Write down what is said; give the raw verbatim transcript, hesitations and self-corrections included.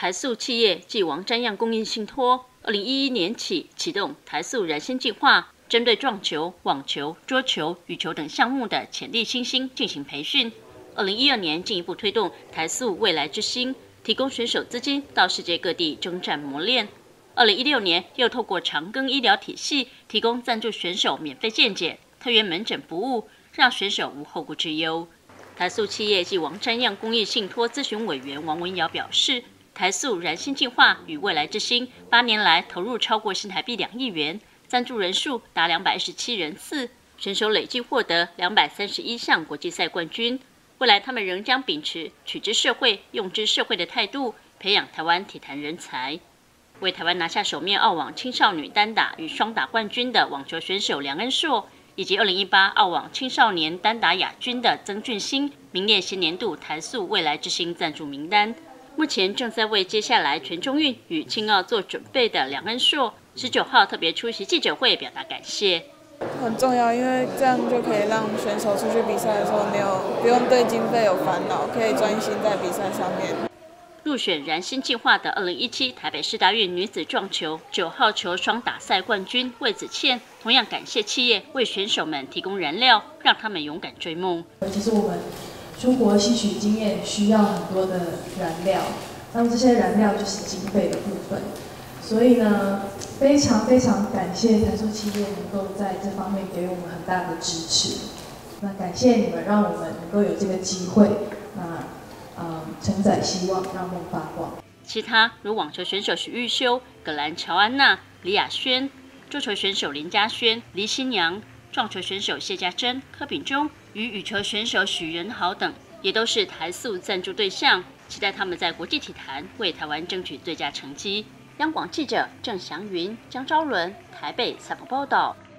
台塑企业继王瞻样供应信托，二零一一年起启动台塑燃新计划，针对撞球、网球、桌球、羽球等项目的潜力新星进行培训。二零一二年进一步推动台塑未来之星，提供选手资金到世界各地征战磨练。二零一六年又透过长庚医疗体系提供赞助选手免费健检、特约门诊服务，让选手无后顾之忧。台塑企业暨王瞻样公益信托咨询委员王文尧表示，台塑燃新计划与未来之星八年来投入超过新台币两亿元，赞助人数达两百二十七人次，选手累计获得两百三十一项国际赛冠军。未来他们仍将秉持取之社会、用之社会的态度，培养台湾体坛人才。为台湾拿下首面澳网青少女单打与双打冠军的网球选手梁恩硕，以及二零一八澳网青少年单打亚军的曾俊欣，名列新年度台塑未来之星赞助名单。目前正在为接下来全中运与青奥做准备的梁恩硕，十九号特别出席记者会表达感谢。 很重要，因为这样就可以让选手出去比赛的时候没有不用对经费有烦恼，可以专心在比赛上面。 入选燃新计划的二零一七台北市大运女子撞球九号球双打赛冠军魏子倩，同样感谢企业为选手们提供燃料，让他们勇敢追梦。 其实我们出国吸取经验需要很多的燃料，那么这些燃料就是经费的部分。所以呢，非常非常感谢台塑企业能够在这方面给我们很大的支持。那感谢你们，让我们能够有这个机会。那呃，承载希望，让梦发光。 其他如网球选手许玉修、葛兰乔安娜、李雅轩，桌球选手林嘉轩、黎新阳，撞球选手谢家珍、柯秉中与羽球选手许仁豪等，也都是台塑赞助对象。期待他们在国际体坛为台湾争取最佳成绩。央广记者郑祥云、江昭伦台北采访报道。